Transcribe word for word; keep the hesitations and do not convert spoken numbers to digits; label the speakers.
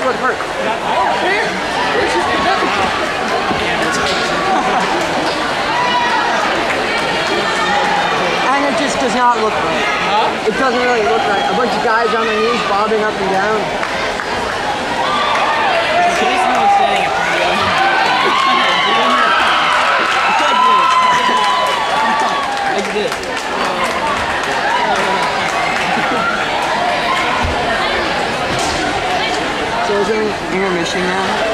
Speaker 1: would hurt. I don't care. It's just and it just does not look right. Huh? It doesn't really look right. A bunch of guys on their knees bobbing up and down. Like this. So is there an intermission now?